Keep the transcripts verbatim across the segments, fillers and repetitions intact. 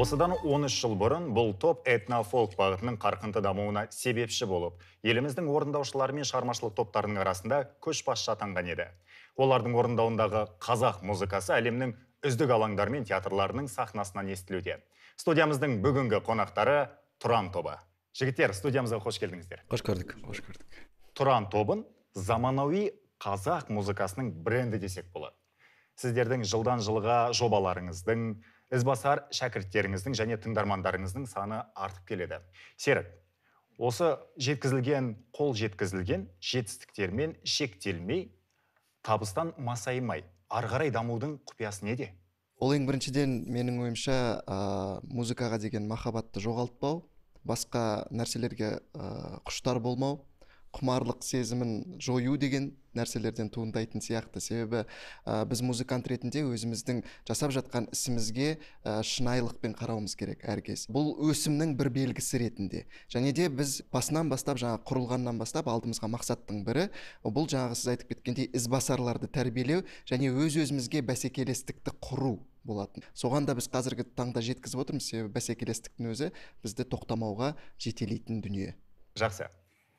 Осыдан он үш жыл бұрын бұл топ этно-фолк бағытының қарқынды дамуына себепші болып, еліміздің орындаушылары мен шығармашылық топтарының арасында көшбасшы атанған еді. Олардың орындауындағы қазақ музыкасы әлемнің үздік алаңдары мен театрларының сахнасынан естілуде. Студиямыздың бүгінгі қонақтары Тұран тобы. Жігіттер, студиямызға қош келдіңіздер. Қош көрдік, қош көрдік. Тұран тобын заманауи қазақ музыкасының бренді десек болады. Сіздердің жылдан жылға жобаларыңыздың, ізбасар шәкірттеріңіздің және тыңдармандарыңыздың саны артып келеді. Серік, осы жеткізілген, қол жеткізілген жетістіктермен шектелмей, табыстан масаймай, ары қарай дамудың құпиясы неде? Ол ең біріншіден менің ойымша музыкаға деген махаббатты жоғалтпау, басқа нәрселерге құштар болмау, құмарлық сезімін жою деген нәрселерден туындайтын сияқты. Себебі біз музыкант ретінде өзіміздің жасап жатқан ісімізге шынайылықпен қарауымыз керек әркез. Бұл өсімнің бір белгісі ретінде. Және де біз басынан бастап, жаңа құрылғаннан бастап алдымызға мақсаттың бірі, бұл жаңағы сіз айтып кеткендей ізбасарларды тәрбиелеу және өз-өзімізге бәсекелестікті құру болатын. Соған да біз қазіргі таңда жеткізіп отырмыз, себебі бәсекелестіктің өзі бізді тоқтамауға жетелейтін дүние. Жақсы.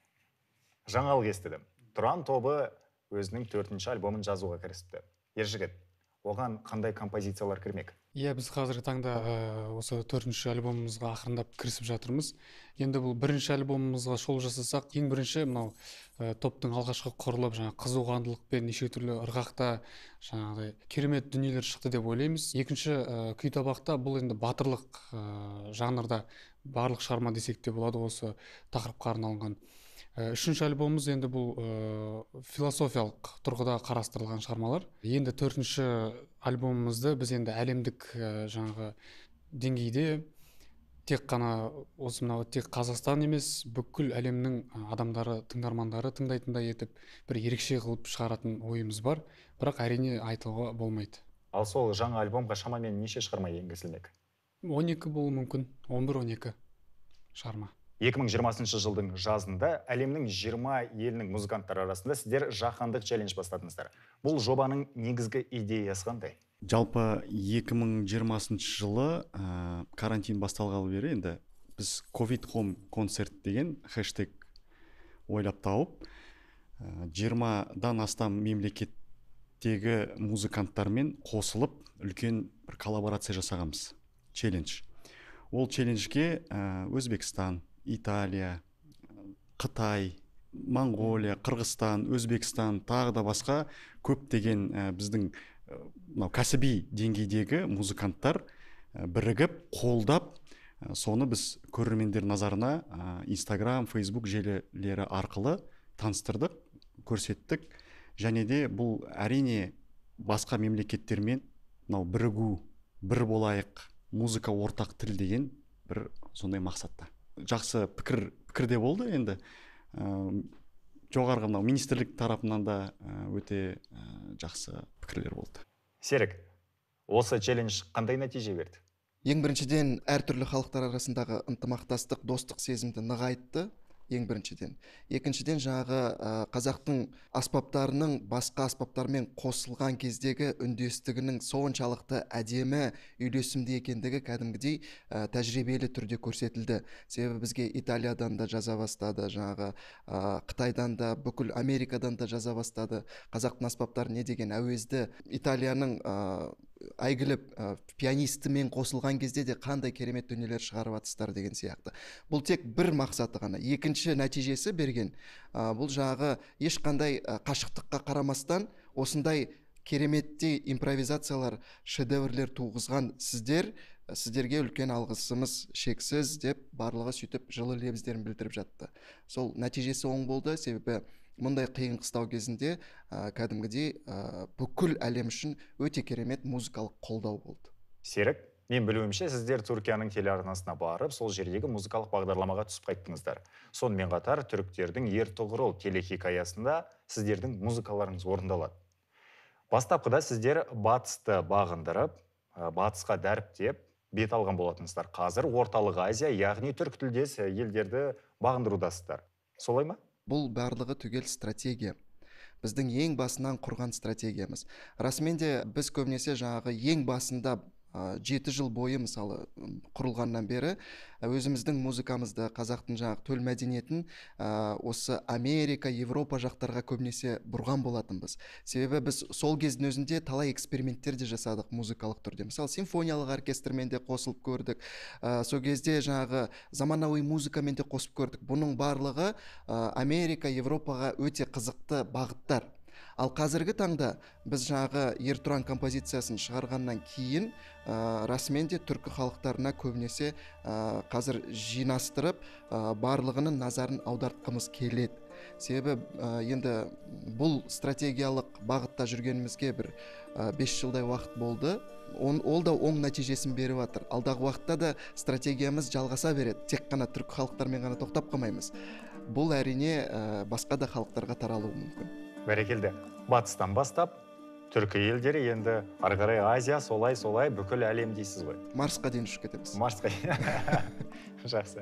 Жаңалық естідім. Тұран тобы өзінің төртінші альбомын жазуға кірісіпті. Ержігіт, оған қандай композициялар кірмек? Иә, біз қазіргі таңда осы төртінші альбомымызға ақырындап кірісіп жатырмыз. Енді бұл бірінші альбомымызға шолу жасасақ, ең бірінші мынау топтың алғашқы құрылып, жаңа қызуқандылықпен неше түрлі ырғақта жаңағыдай керемет дүниелер шықты деп ойлаймыз. Екінші күй табақта бұл енді батырлық жанрда барлық шығарма десек те болады, осы тақырыпқа арналған. Үшінші альбомымыз енді бұл философиялық тұрғыда қарастырылған шығармалар. Енді төртінші альбомымызды біз енді әлемдік жаңағы деңгейде тек қана осы мынау тек Қазақстан емес, бүкіл әлемнің адамдары, тыңдармандары тыңдайтындай етіп бір ерекше қылып шығаратын ойымыз бар, бірақ әрине айтуға болмайды. Ал сол жаңа альбомға шамамен неше шығарма енгізілмек? он екі болуы мүмкін, он бір он екі шығарма. екі мың жиырмасыншы жылдың жазында әлемнің жиырма елінің музыканттары арасында сіздер жаһандық челлендж бастадыңыздар. Бұл жобаның негізгі идеясы қандай? Жалпы екі мың жиырмасыншы жылы ә, карантин басталғалы бері енді біз ковид хом концерт деген хэштег ойлап тауып, ә, жиырмадан астам мемлекеттегі музыканттармен қосылып үлкен бір коллаборация жасағанбыз. Челлендж. Ол челленджге ә, Өзбекстан, Италия, Қытай, Монғолия, Қырғызстан, Өзбекстан, тағы да басқа көптеген ә, біздің ә, кәсіби деңгейдегі музыканттар ә, бірігіп, қолдап, ә, соны біз көрермендер назарына ә, Инстаграм, Фейсбук желілері арқылы таныстырдық, көрсеттік. Және де бұл әрине басқа мемлекеттермен мынау бірігу, бір болайық, музыка ортақ тіл деген бір сондай мақсатта. Жақсы пікір пікірде болды енді. Ә, жоғарғы мынау министрлік тарапынан да ә, өте ә, жақсы пікірлер болды. Серік, осы челлендж қандай нәтиже берді? Ең біріншіден әртүрлі халықтар арасындағы ынтымақтастық, достық сезімді нығайтты. Ең біріншіден. Екіншіден жаңағы қазақтың аспаптарының басқа аспаптармен қосылған кездегі үндестігінің соншалықты әдемі үйлесімді екендігі кәдімгідей тәжірибелі түрде көрсетілді. Себебі бізге Италиядан да жаза бастады, жаңағы Қытайдан да, бүкіл Америкадан да жаза бастады. Қазақтың аспаптары не деген әуезді Италияның әйгілі пианистімен қосылған кезде де қандай керемет дүниелер шығарып атыстар деген сияқты. Бұл тек бір мақсаты ғана. Екінші нәтижесі берген, бұл жағы ешқандай қашықтыққа қарамастан осындай кереметтей импровизациялар, шедеврлер туғызған сіздер, сіздерге үлкен алғысымыз шексіз деп барлығы сөйтіп жылы лебіздерін білдіріп жатты. Сол нәтижесі оң болды, себебі мұндай қиын қыстау кезінде ә, кәдімгідей ә, бүкіл әлем үшін өте керемет музыкалық қолдау болды. Серік, мен білуімше сіздер Түркияның телеарнасына барып, сол жердегі музыкалық бағдарламаға түсіп қайттыңыздар. Сонымен қатар түріктердің Ертұғырыл телехикаясында сіздердің музыкаларыңыз орындалады. Бастапқыда сіздер батысты бағындырып, батысқа дәріптеп, бет алған болатыныздар. Қазір Орталық Азия, яғни түрік тілдес елдерді бағындырудасыздар. Солай ма? Бұл барлығы түгел стратегия. Біздің ең басынан құрған стратегиямыз. Расымен де біз көбінесе жаңағы ең басында ә, жеті жыл бойы мысалы м, құрылғаннан бері ә, өзіміздің музыкамызды, қазақтың жаңағы төл мәдениетін ә, осы Америка, Европа жақтарға көбінесе бұрған болатынбыз. Себебі біз сол кездің өзінде талай эксперименттер де жасадық музыкалық түрде. Мысалы симфониялық оркестрмен де қосылып көрдік. Ә, сол кезде жаңағы заманауи музыкамен де қосып көрдік. Бұның барлығы ә, Америка, Европаға өте қызықты бағыттар. Ал қазіргі таңда біз жаңағы Ертұран композициясын шығарғаннан кейін ә, расымен де түркі халықтарына көбінесе ә, қазір жинастырып ә, барлығының назарын аудартқымыз келеді. Себебі ә, енді бұл стратегиялық бағытта жүргенімізге бір ә, бес жылдай уақыт болды. Он, ол да оң нәтижесін беріп жатыр. Алдағы уақытта да стратегиямыз жалғаса береді. Тек қана түркі халықтармен ғана тоқтап қалмаймыз. Бұл әрине ә, басқа да халықтарға таралуы мүмкін. Бәрекелді. Батыстан бастап түркі елдері енді ары қарай Азия, солай солай бүкіл әлем дейсіз ғой. Марсқа дейін ұшып кетеміз. Марсқа. Жақсы.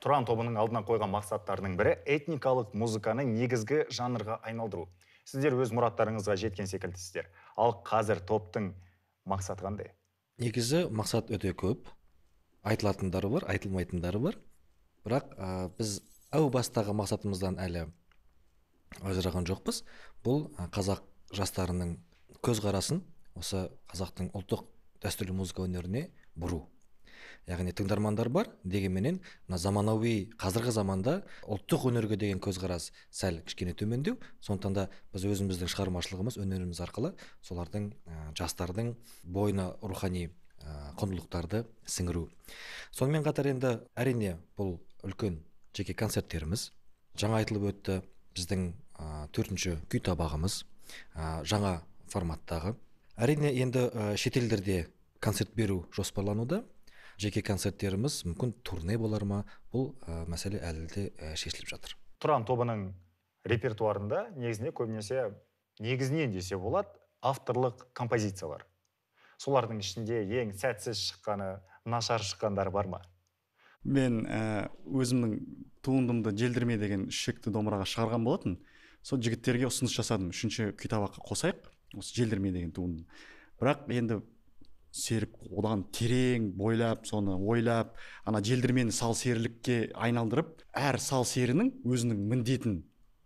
Тұран тобының алдына қойған мақсаттарының бірі этникалық музыканы негізгі жанрға айналдыру. Сіздер өз мұраттарыңызға жеткен секілдісіздер. Ал қазір топтың мақсаты қандай? Негізі мақсат өте көп. Айтылатындары бар, айтылмайтындары бар. Бірақ ә, біз әу бастағы мақсатымыздан әлі ажыраған жоқпыз. Бұл ә, қазақ жастарының көзқарасын осы қазақтың ұлттық дәстүрлі музыка өнеріне бұру. Яғни тыңдармандар бар, дегенменен заманауи қазіргі заманда ұлттық өнерге деген көзқарас сәл кішкене төмендеу. Сондықтан да біз өзіміздің шығармашылығымыз, өнеріміз арқылы солардың ә, жастардың бойына рухани ә, құндылықтарды сіңіру. Сонымен қатар енді әрине бұл үлкен жеке концерттеріміз. Жаңа айтылып өтті біздің ә, төртінші күй табағымыз, ә, жаңа форматтағы. Әрине енді ә, шетелдерде концерт беру жоспарлануда. Жеке концерттеріміз мүмкін турне болар ма, бұл ә, мәселе әлі де ә, шешіліп жатыр. Тұран тобының репертуарында негізіне көбінесе, негізінен десе болады, авторлық композициялар. Солардың ішінде ең сәтсіз шыққаны, нашар шыққандары бар ма? Мен ә, өзімнің туындымды Желдірме деген шекті домбыраға шығарған болатын. Сол жігіттерге ұсыныс жасадым, үшінші күй табаққа қосайық, осы Желдірме деген туындым. Бірақ енді серік одан терең бойлап, соны ойлап, ана желдірмені сал серілікке айналдырып, әр сал серінің өзінің міндетін,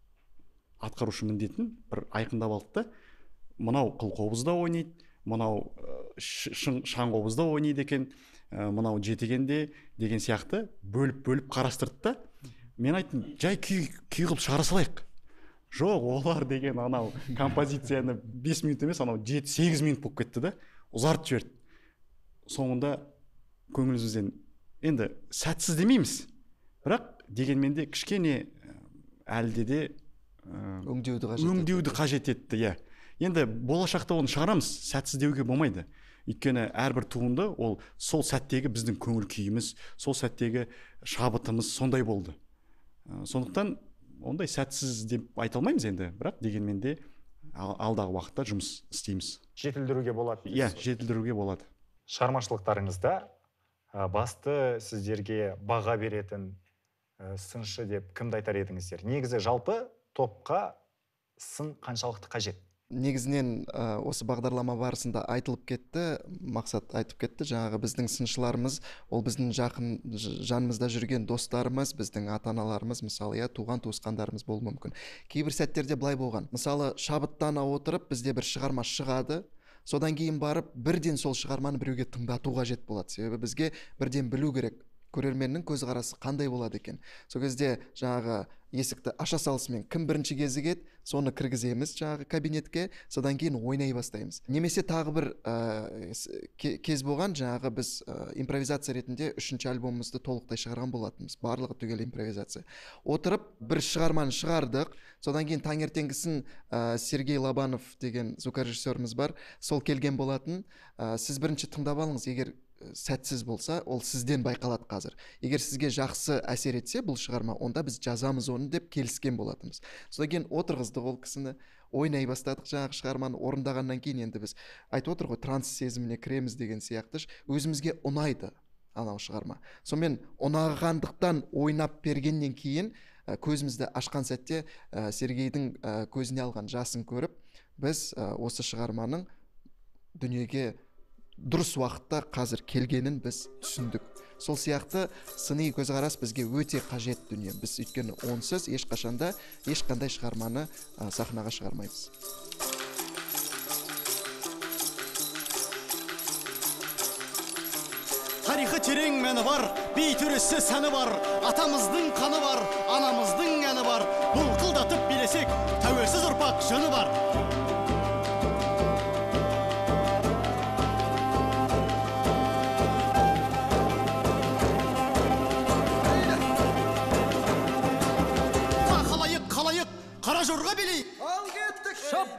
атқарушы міндетін бір айқындап алды. Мынау қылқобызда ойнайды, мынау шаңқобызда ойнайды екен, мынау жетегенде деген сияқты бөліп-бөліп қарастырды да. Мен айттым, жай күй күй қылып шығара салайық. Жоқ, олар деген анау композицияны бес минут емес, анау жеті сегіз минут болып кетті да, ұзартып жіберді. Соңында көңілімізден енді сәтсіз демейміз, бірақ дегенмен де кішкене әлде де өңдеуді қажет өңдеуді қажет етті. Иә. Енді болашақта оны шығарамыз, сәтсіз деуге болмайды. Өйткені әрбір туынды ол сол сәттегі біздің көңіл күйіміз, сол сәттегі шабытымыз сондай болды. Сондықтан ондай сәтсіз деп айта алмаймыз енді, бірақ дегенмен де алдағы уақытта жұмыс істейміз. Жетілдіруге болады. Иә, жетілдіруге болады. Шығармашылықтарыңызда басты сіздерге баға беретін сыншы деп кімді айтар едіңіздер? Негізі жалпы топқа сын қаншалықты қажет? Негізінен осы бағдарлама барысында айтылып кетті, мақсат айтып кетті. Жаңағы біздің сыншыларымыз, ол біздің жақын жанымызда жүрген достарымыз, біздің ата-аналарымыз, мысалы, я туған туысқандарымыз болуы мүмкін. Кейбір сәттерде былай болған. Мысалы, шабыттана отырып бізде бір шығарма шығады. Содан кейін барып бірден сол шығарманы біреуге тыңдату қажет болады. Себебі бізге бірден білу керек, көрерменнің көзқарасы қандай болады екен. Сол кезде жаңағы есікті аша салысымен кім бірінші кезігеді, соны кіргіземіз жаңағы кабинетке, содан кейін ойнай бастаймыз. Немесе тағы бір ә, кез болған, жаңағы біз ә, импровизация ретінде үшінші альбомымызды толықтай шығарған болатынбыз. Барлығы түгел импровизация. Отырып бір шығарманы шығардық, содан кейін таңертеңгісін ә, Сергей Лобанов деген звукорежиссеріміз бар, сол келген болатын. Ә, сіз бірінші тыңдап алыңыз, егер сәтсіз болса, ол сізден байқалады қазір. Егер сізге жақсы әсер етсе бұл шығарма, онда біз жазамыз оны деп келіскен болатынбыз. Содан кейін отырғыздық ол кісіні, ойнай бастадық жаңағы шығарманы. Орындағаннан кейін енді біз айтып отыр ғой, транс сезіміне кіреміз деген сияқты, өзімізге ұнайды анау шығарма. Сонымен ұнағандықтан ойнап бергеннен кейін көзімізді ашқан сәтте Сергейдің көзіне алған жасын көріп, біз осы шығарманың дүниеге дұрыс уақытта қазір келгенін біз түсіндік. Сол сияқты сыни көзқарас бізге өте қажет дүние. Біз өйткені онсыз ешқашанда ешқандай шығарманы сахнаға шығармаймыз. Тарихы терең мәні бар, бей төресі сәні бар, атамыздың қаны бар, анамыздың әні бар. Бұлқылдатып билесек, тәуелсіз ұрпақ жыны бар. Қара жорға билейік. Ал кеттік. Шап.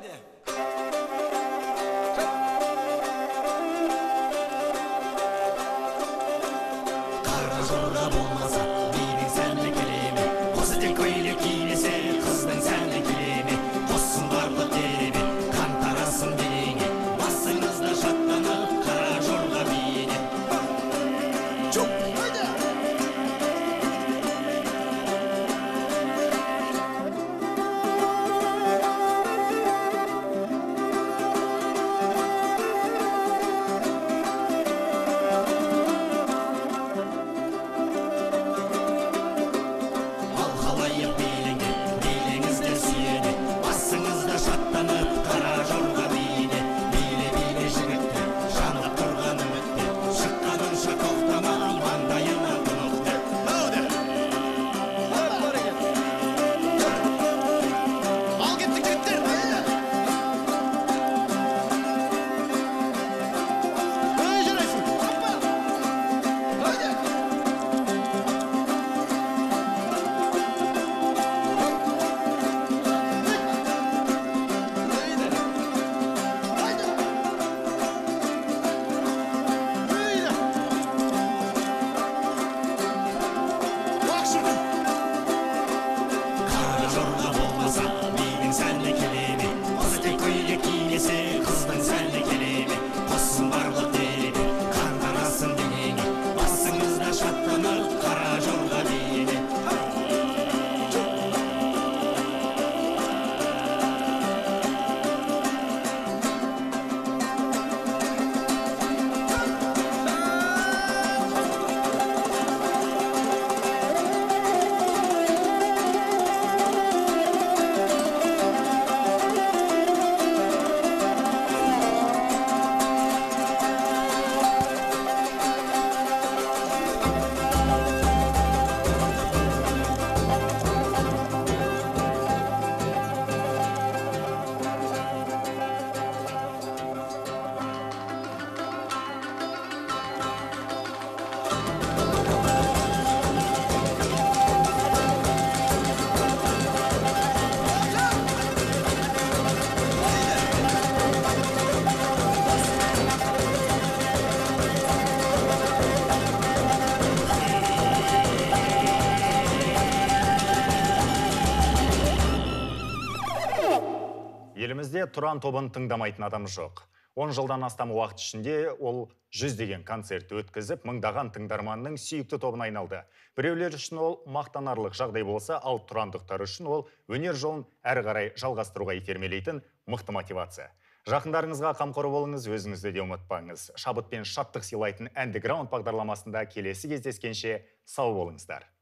Қара жорға болмаса, бидің сәнді келеме. Қосытен көйлек киінесе, қыздың сәнді келеме. Қоссын барлық теребе, қан тарасын денеңе. Басыңызда шаттанып, қара жорға биіне. Чуп, қайда? жорға болмаса бидің сәнді келеме, қыз тек көйлек кимесе қыздың сәнді келеме, қоссын барлық делебе қантарасын денеңе, басыңызда шаттанып қара жорға биіне. Елімізде Тұран тобын тыңдамайтын адам жоқ. он жылдан астам уақыт ішінде ол жүздеген концерт өткізіп, мыңдаған тыңдарманның сүйікті тобына айналды. Біреулер үшін ол мақтанарлық жағдай болса, ал тұрандықтар үшін ол өнер жолын әрі қарай жалғастыруға итермелейтін мықты мотивация. Жақындарыңызға қамқор болыңыз, өзіңізді де ұмытпаңыз. Шабыт пен шаттық сыйлайтын әндіграунд бағдарламасында келесі кездескенше сау болыңыздар.